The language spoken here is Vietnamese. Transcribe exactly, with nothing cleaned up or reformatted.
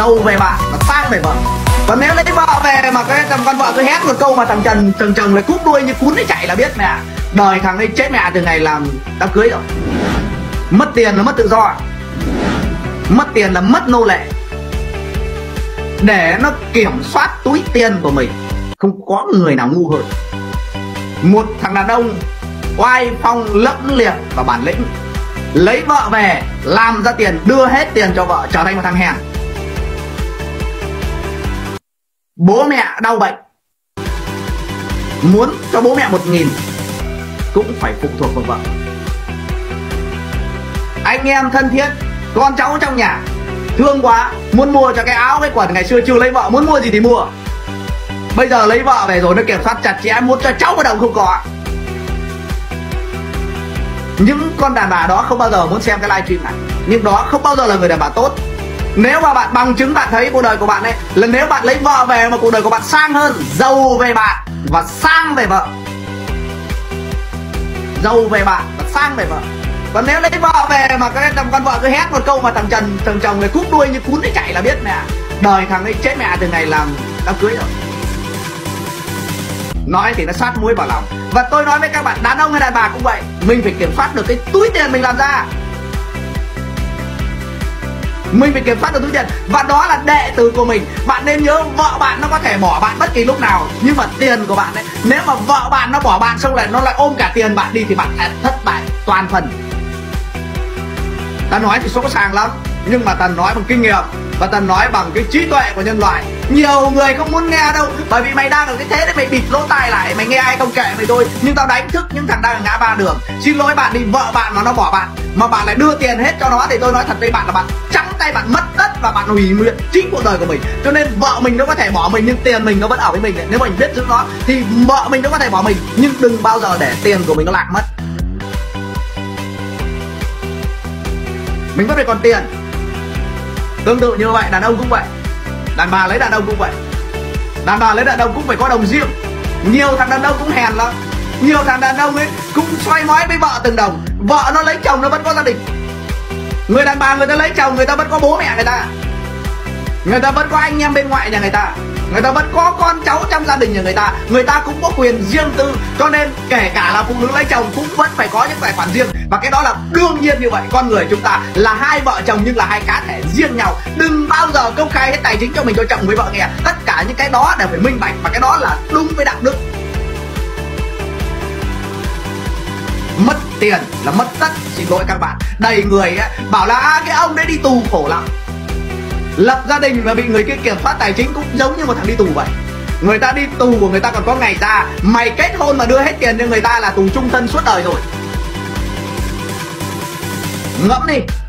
giàu về bạn và sang về vợ. Còn nếu lấy vợ về mà cái thằng con vợ cứ hét một câu mà thằng Trần thằng chồng lại cúp đuôi như cún ấy chạy là biết mẹ đời thằng ấy chết mẹ từ ngày làm đám cưới rồi. Mất tiền là mất tự do, mất tiền là mất nô lệ. Để nó kiểm soát túi tiền của mình, không có người nào ngu hơn. Một thằng đàn ông oai phong lẫm liệt và bản lĩnh, lấy vợ về làm ra tiền, đưa hết tiền cho vợ, trở thành một thằng hèn. Bố mẹ đau bệnh, muốn cho bố mẹ một nghìn cũng phải phụ thuộc vào vợ. Anh em thân thiết, con cháu trong nhà thương quá, muốn mua cho cái áo cái quần, ngày xưa chưa lấy vợ muốn mua gì thì mua. Bây giờ lấy vợ về rồi nó kiểm soát chặt chẽ, muốn cho cháu một đồng không có. Những con đàn bà đó không bao giờ muốn xem cái livestream này, nhưng đó không bao giờ là người đàn bà tốt. Nếu mà bạn bằng chứng bạn thấy cuộc đời của bạn ấy là nếu bạn lấy vợ về mà cuộc đời của bạn sang hơn, giàu về bạn và sang về vợ, giàu về bạn và sang về vợ. Còn nếu lấy vợ về mà cái thằng con vợ cứ hét một câu mà thằng Trần thằng chồng lại cúp đuôi như cún ấy chạy là biết mẹ đời thằng ấy chết mẹ từ ngày làm đám cưới rồi. Nói thì nó sát muối vào lòng. Và tôi nói với các bạn đàn ông hay đàn bà cũng vậy, mình phải kiểm soát được cái túi tiền mình làm ra. Mình phải kiểm soát được túi tiền, và đó là đệ tử của mình. Bạn nên nhớ vợ bạn nó có thể bỏ bạn bất kỳ lúc nào, nhưng mà tiền của bạn ấy, nếu mà vợ bạn nó bỏ bạn xong rồi nó lại ôm cả tiền bạn đi thì bạn sẽ thất bại toàn phần. Ta nói thì sỗ sàng lắm, nhưng mà Tần nói bằng kinh nghiệm và Tần nói bằng cái trí tuệ của nhân loại. Nhiều người không muốn nghe đâu, bởi vì mày đang ở cái thế đấy, mày bịt lỗ tai lại, mày nghe ai không kệ mày thôi. Nhưng tao đánh thức những thằng đang ở ngã ba đường. Xin lỗi bạn đi, vợ bạn mà nó bỏ bạn mà bạn lại đưa tiền hết cho nó thì tôi nói thật với bạn là bạn trắng tay, bạn mất tất và bạn hủy nguyện chính cuộc đời của mình. Cho nên vợ mình nó có thể bỏ mình nhưng tiền mình nó vẫn ở với mình. Nếu mình biết giữ nó thì vợ mình nó có thể bỏ mình, nhưng đừng bao giờ để tiền của mình nó lạc mất. Mình vẫn phải còn tiền. Tương tự như vậy, đàn ông cũng vậy, đàn bà lấy đàn ông cũng vậy. Đàn bà lấy đàn ông cũng phải có đồng riêng. Nhiều thằng đàn ông cũng hèn lắm, nhiều thằng đàn ông ấy cũng xoay mói với vợ từng đồng. Vợ nó lấy chồng nó vẫn có gia đình. Người đàn bà người ta lấy chồng người ta vẫn có bố mẹ người ta, người ta vẫn có anh em bên ngoại nhà người ta, người ta vẫn có con cháu trong gia đình nhà người ta. Người ta cũng có quyền riêng tư. Cho nên kể cả là phụ nữ lấy chồng cũng vẫn phải có những tài khoản riêng. Và cái đó là đương nhiên như vậy. Con người chúng ta là hai vợ chồng nhưng là hai cá thể riêng nhau. Đừng bao giờ công khai hết tài chính cho mình cho chồng với vợ nghe. Tất cả những cái đó đều phải minh bạch, và cái đó là đúng với đạo đức. Mất tiền là mất tất. Xin lỗi các bạn, đầy người ấy, bảo là à, cái ông đấy đi tù khổ lắm. Lập gia đình và bị người kia kiểm soát tài chính cũng giống như một thằng đi tù vậy. Người ta đi tù của người ta còn có ngày ra. Mày kết hôn mà đưa hết tiền cho người ta là tù chung thân suốt đời rồi. Ngẫm đi.